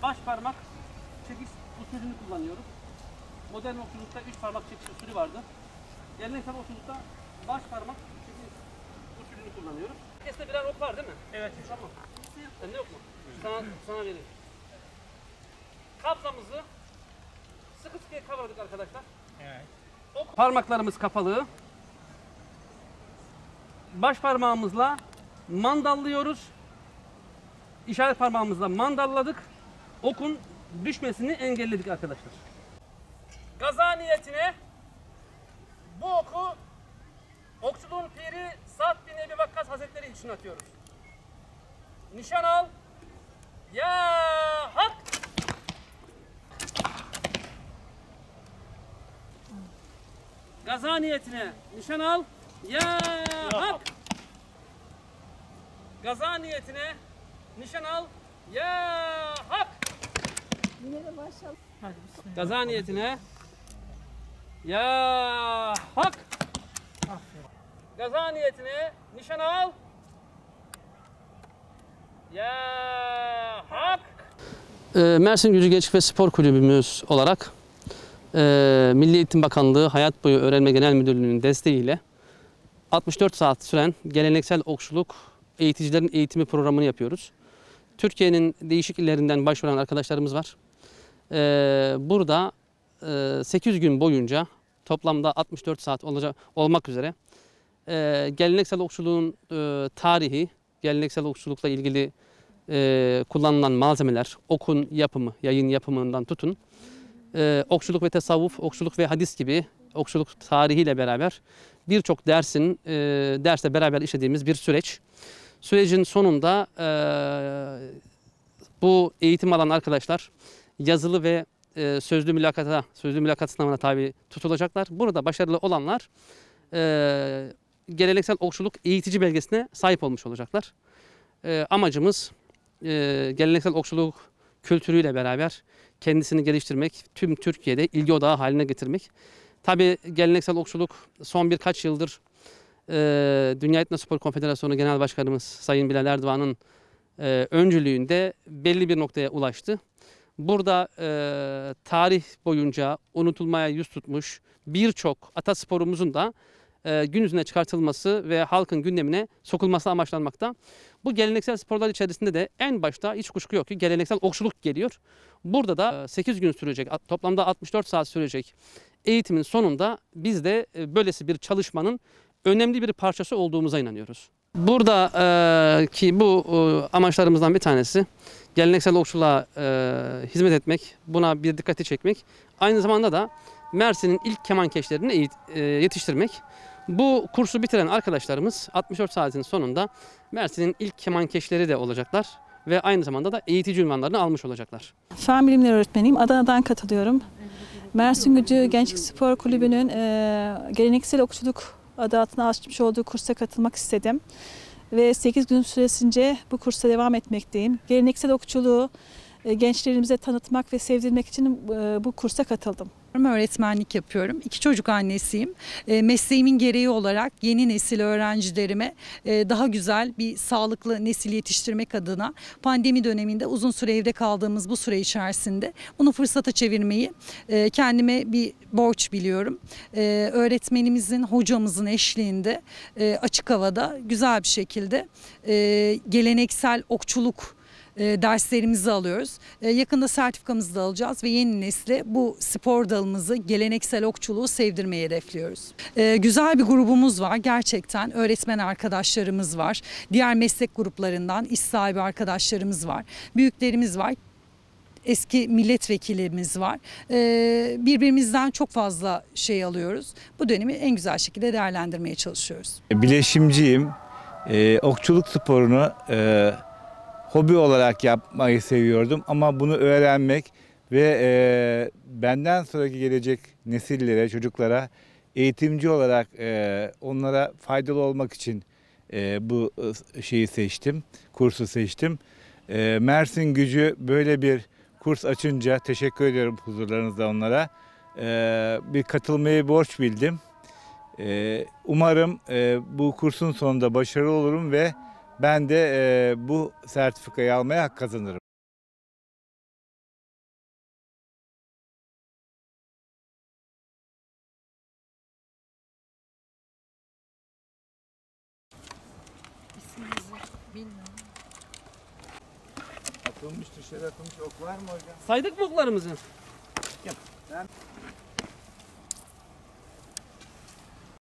baş parmak çekiş usulünü kullanıyoruz. Modern okçulukta 3 parmak çekiş usulü vardı. Geleneksel okçulukta baş parmak çekiş usulünü kullanıyoruz. Herkeste birer ok var değil mi? Evet. Tamam. Sende yok mu? Sana vereyim. Kabzamızı sıkı sıkıya kavradık arkadaşlar. Evet. Ok parmaklarımız kapalı. Baş parmağımızla mandallıyoruz. İşaret parmağımızla mandalladık. Okun düşmesini engelledik arkadaşlar. Gaza niyetine bu oku okçuluğun piri Sa'd bin Ebi Vakkas Hazretleri için atıyoruz. Nişan al. Ya hak. Gaza niyetine nişan al. Ya hak. Gaza niyetine nişan al. Ya hak. Yine de maşallah. Hadi bismillah. Gaza niyetine ya hak. Aferin. Gaza niyetine nişan al. Ya hak. Mersin Gücü Gençlik ve Spor Kulübümüz olarak Milli Eğitim Bakanlığı Hayat Boyu Öğrenme Genel Müdürlüğü'nün desteğiyle 64 saat süren geleneksel okçuluk eğiticilerin eğitimi programını yapıyoruz. Türkiye'nin değişik illerinden başvuran arkadaşlarımız var. Burada 800 gün boyunca toplamda 64 saat olmak üzere geleneksel okçuluğun tarihi, geleneksel okçulukla ilgili kullanılan malzemeler, okun yapımı, yayın yapımından tutun, okçuluk ve tasavvuf, okçuluk ve hadis gibi okçuluk tarihiyle beraber birçok derste beraber işlediğimiz bir süreç. Sürecin sonunda bu eğitim alan arkadaşlar yazılı ve sözlü mülakat sınavına tabi tutulacaklar. Burada başarılı olanlar geleneksel okçuluk eğitici belgesine sahip olmuş olacaklar. Amacımız geleneksel okçuluk kültürüyle beraber kendisini geliştirmek, tüm Türkiye'de ilgi odağı haline getirmek. Tabii geleneksel okçuluk son birkaç yıldır Dünya Etnospor Konfederasyonu Genel Başkanımız Sayın Bilal Erdoğan'ın öncülüğünde belli bir noktaya ulaştı. Burada tarih boyunca unutulmaya yüz tutmuş birçok atasporumuzun da gün yüzüne çıkartılması ve halkın gündemine sokulması amaçlanmakta. Bu geleneksel sporlar içerisinde de en başta hiç kuşku yok ki geleneksel okçuluk geliyor. Burada da 8 gün sürecek, toplamda 64 saat sürecek eğitimin sonunda biz de böylesi bir çalışmanın önemli bir parçası olduğumuza inanıyoruz. Burada ki bu amaçlarımızdan bir tanesi geleneksel okçuluğa hizmet etmek, buna bir dikkati çekmek. Aynı zamanda da Mersin'in ilk kemankeşlerini yetiştirmek. Bu kursu bitiren arkadaşlarımız 64 saatin sonunda Mersin'in ilk kemankeşleri de olacaklar ve aynı zamanda da eğitici unvanlarını almış olacaklar. Fen bilimleri öğretmeniyim. Adana'dan katılıyorum. Mersin Gücü Gençlik Spor Kulübü'nün geleneksel okçuluk adı altına açmış olduğu kursa katılmak istedim. Ve 8 gün süresince bu kursa devam etmekteyim. Geleneksel okçuluğu gençlerimize tanıtmak ve sevdirmek için bu kursa katıldım. Öğretmenlik yapıyorum. 2 çocuk annesiyim. Mesleğimin gereği olarak yeni nesil öğrencilerime daha güzel bir sağlıklı nesil yetiştirmek adına pandemi döneminde uzun süre evde kaldığımız bu süre içerisinde bunu fırsata çevirmeyi kendime bir borç biliyorum. Öğretmenimizin, hocamızın eşliğinde açık havada güzel bir şekilde geleneksel okçuluk derslerimizi alıyoruz. Yakında sertifikamızı da alacağız ve yeni nesle bu spor dalımızı, geleneksel okçuluğu sevdirmeyi hedefliyoruz. Güzel bir grubumuz var gerçekten. Öğretmen arkadaşlarımız var. Diğer meslek gruplarından iş sahibi arkadaşlarımız var. Büyüklerimiz var. Eski milletvekilimiz var. Birbirimizden çok fazla şey alıyoruz. Bu dönemi en güzel şekilde değerlendirmeye çalışıyoruz. Bileşimciyim. Okçuluk sporunu hobi olarak yapmayı seviyordum ama bunu öğrenmek ve benden sonraki gelecek nesillere, çocuklara eğitimci olarak onlara faydalı olmak için bu şeyi seçtim, kursu seçtim. Mersin Gücü böyle bir kurs açınca teşekkür ediyorum huzurlarınızda onlara. Bir katılmayı borç bildim. Umarım bu kursun sonunda başarılı olurum ve ben de bu sertifikayı almaya hak kazanırım. Bilmiyorum. Atılmış dışarı atılmış ok var mı hocam? Saydık mı oklarımızı?